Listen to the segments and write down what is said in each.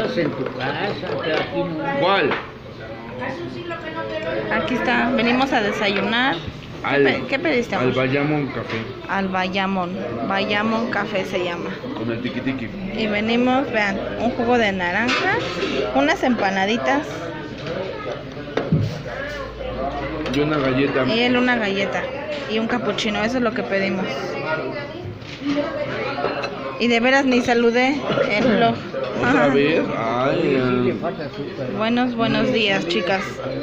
Estamos en tu casa, pero aquí no. ¿Cuál? Aquí está, venimos a desayunar. ¿Qué pediste, amor? Al Bayamón Café. Al Bayamón. Bayamón Café se llama. Con el tiki tiki. Y venimos, vean, un jugo de naranja, unas empanaditas Y una galleta. y él una galleta y un capuchino. Eso es lo que pedimos. Y de veras ni saludé el vlog. ¿Otra vez? Ay, Buenos días, chicas.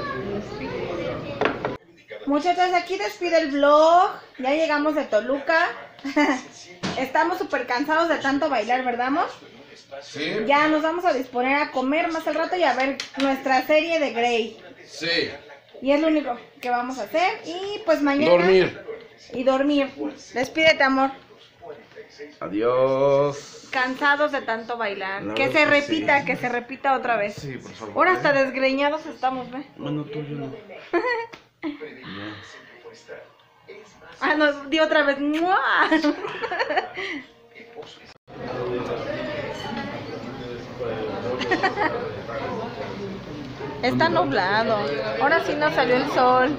Muchachas, aquí despide el vlog. Ya llegamos de Toluca. Estamos súper cansados de tanto bailar, ¿verdad, amor? Sí. Ya nos vamos a disponer a comer más al rato y a ver nuestra serie de Grey. Sí. Y es lo único que vamos a hacer. Y pues mañana... Dormir. Y dormir. Despídete, amor. Adiós. Cansados de tanto bailar. La Que verdad se que repita, sí. que se repita otra vez. Sí, por favor. Ahora hasta desgreñados estamos, ¿ve? Bueno, tú yo no. Ah, nos dio otra vez. ¡Mua! Está nublado. Ahora sí nos salió el sol.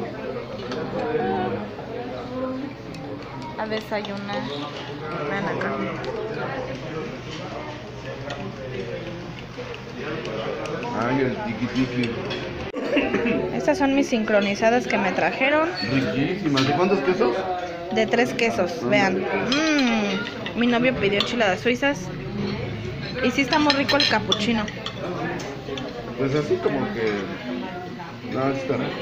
A desayunar. Ven acá. Ay, el tiki tiki. Estas son mis sincronizadas que me trajeron. Riquísimas. ¿De cuántos quesos? De 3 quesos, vean. Mi novio pidió enchiladas suizas. Y sí está muy rico el capuchino. Pues así como que... No, está rico.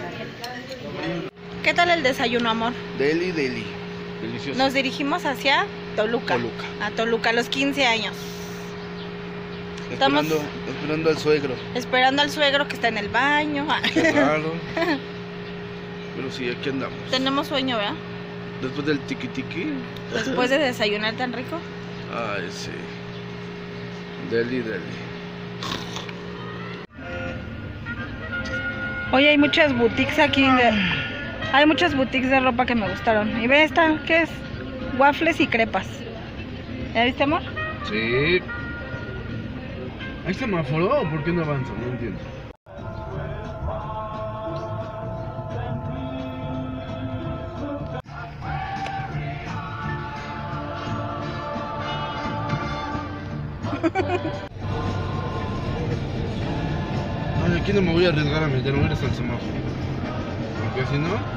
¿Qué tal el desayuno, amor? Deli, deli. Delicioso. Nos dirigimos hacia Toluca. Toluca. A Toluca, a los 15 años. Estamos Esperando al suegro. esperando al suegro que está en el baño. Qué raro. Pero sí, aquí andamos. Tenemos sueño, ¿verdad? Después del tiki tiki. Después de desayunar tan rico. Ay, sí. Deli, deli. Oye, hay muchas boutiques aquí. Hay muchas boutiques de ropa que me gustaron. Y ve esta, ¿qué es? Waffles y crepas. ¿Ya viste, amor? Sí. ¿Hay semáforo o por qué no avanza? No entiendo. Ay, aquí no me voy a arriesgar a meter, no eres al semáforo. Porque si no...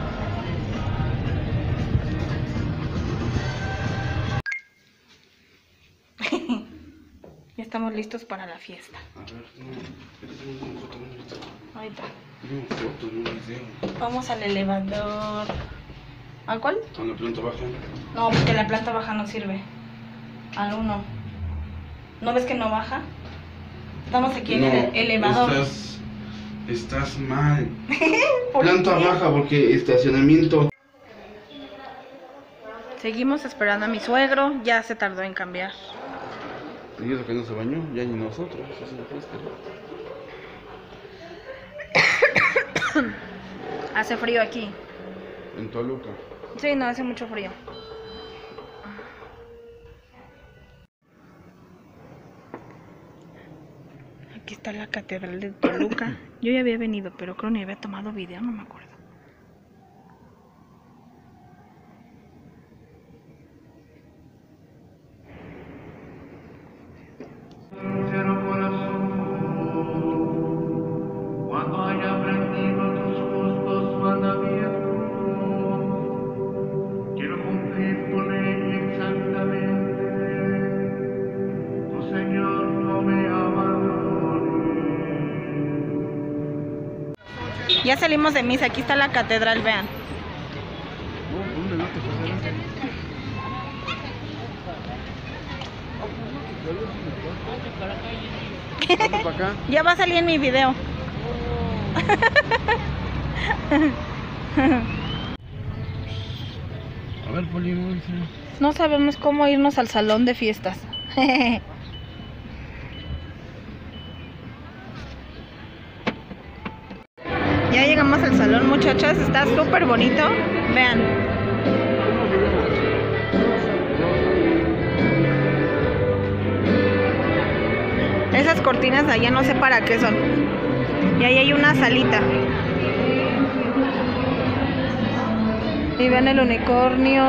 Ya estamos listos para la fiesta. A ver, no, foto, Ahorita. no, foto, no, video. Vamos al elevador. ¿Al cuál? Con la planta baja. No, porque la planta baja no sirve. Al 1. ¿No ves que no baja? Estamos aquí en el elevador. Estás mal. ¿Por Planta qué? baja porque estacionamiento. Seguimos esperando a mi suegro. Ya se tardó en cambiar. Y eso que no se bañó, ya ni nosotros. Hace frío aquí. En Toluca. Sí, no, hace mucho frío. Aquí está la catedral de Toluca. Yo ya había venido, pero creo que ni había tomado video, no me acuerdo. Cuando haya aprendido tus justos mandamientos, quiero cumplir tu ley exactamente. Tu Señor no me abandone. Ya salimos de misa, aquí está la catedral, vean. ¿Dónde no te pasaste? Vamos para acá. Ya va a salir en mi video. A ver, Poli, No sabemos cómo irnos al salón de fiestas. Ya llegamos al salón, muchachas. Está súper bonito. Vean. Esas cortinas de allá no sé para qué son. Y ahí hay una salita. Y vean el unicornio.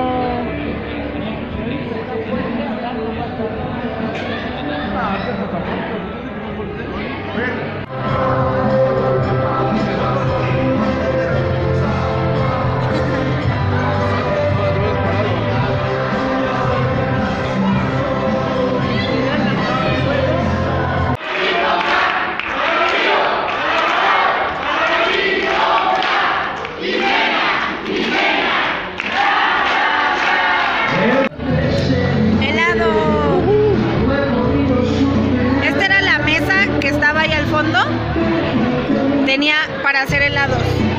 Tenía para hacer helados.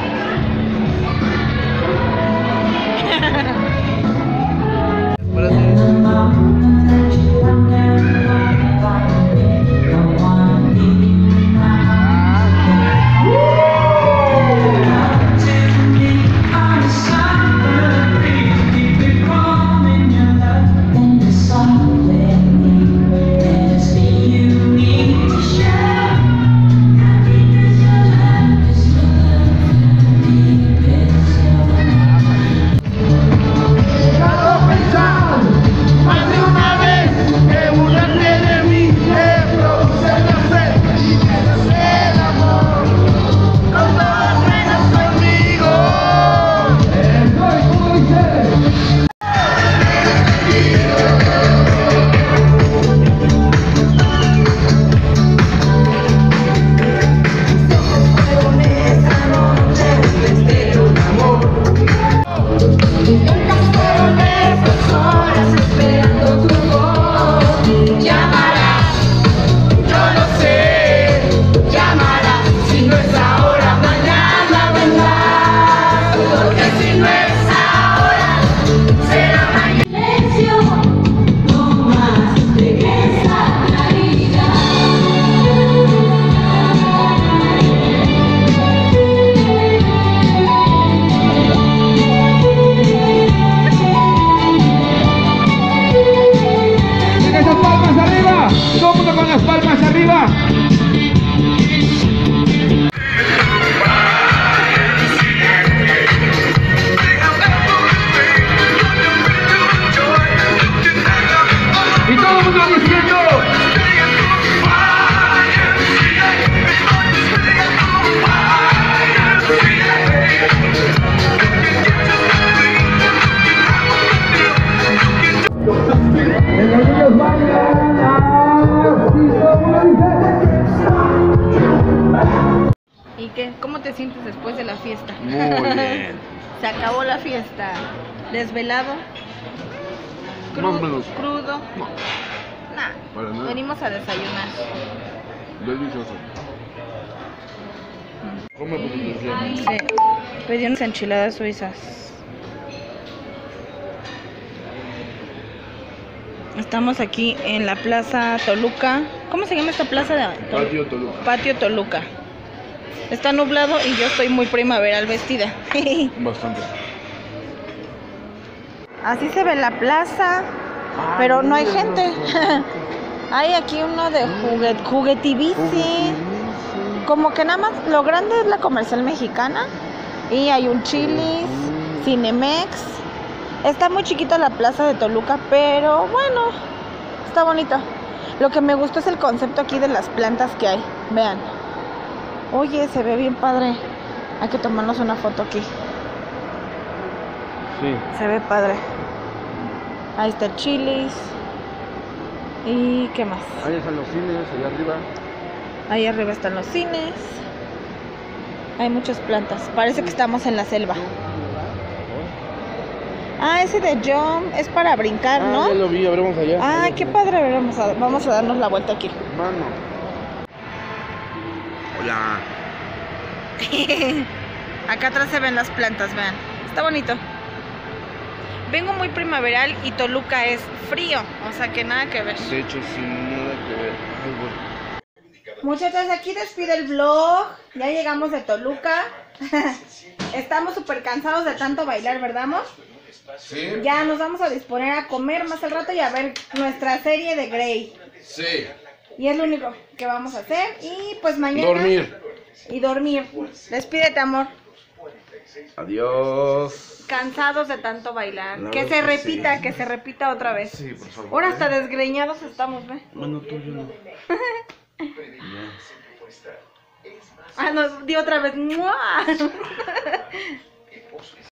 ¿Y qué? ¿Cómo te sientes después de la fiesta? Muy bien. Se acabó la fiesta. ¿Desvelado? Más o menos. ¿Crudo? No, Nah, para nada. venimos a desayunar. Delicioso. Come porque te quiero. Sí, pedí unas enchiladas suizas. Estamos aquí en la Plaza Toluca. ¿Cómo se llama esta plaza de Patio Toluca. Patio Toluca. Está nublado y yo estoy muy primaveral vestida. Bastante. Así se ve la plaza, pero no hay gente. Hay aquí uno de juguetibici. Como que nada más lo grande es la Comercial Mexicana. Y hay un Chili's, Cinemex. Está muy chiquita la plaza de Toluca, pero bueno, está bonito. Lo que me gustó es el concepto aquí de las plantas que hay. Vean. Oye, se ve bien padre. Hay que tomarnos una foto aquí. Sí. Se ve padre. Ahí está el Chili's. ¿Y qué más? Ahí están los cines, allá arriba. Ahí arriba están los cines. Hay muchas plantas. Parece que estamos en la selva. Ah, ese de jump es para brincar, ¿no? Ya lo vi, abremos allá. Ah, qué padre. A ver, vamos a darnos la vuelta aquí. Mano. Hola. Acá atrás se ven las plantas, vean. Está bonito. Vengo muy primaveral y Toluca es frío, o sea que nada que ver. De hecho, sin nada que ver. Ay, bueno. Muchachos, aquí despide el vlog. Ya llegamos de Toluca. Estamos súper cansados de tanto bailar, ¿verdad, amor? Sí. Ya nos vamos a disponer a comer más al rato y a ver nuestra serie de Grey. Sí. Y es lo único que vamos a hacer. Y pues mañana... Dormir. Y dormir. Despídete, amor. Adiós. Cansados de tanto bailar. La Que verdad se que repita, sí. que se repita otra vez. Sí, por favor. Ahora hasta desgreñados estamos, ¿ve? Bueno, tú yo no. Ah, nos dio otra vez. ¡Mua!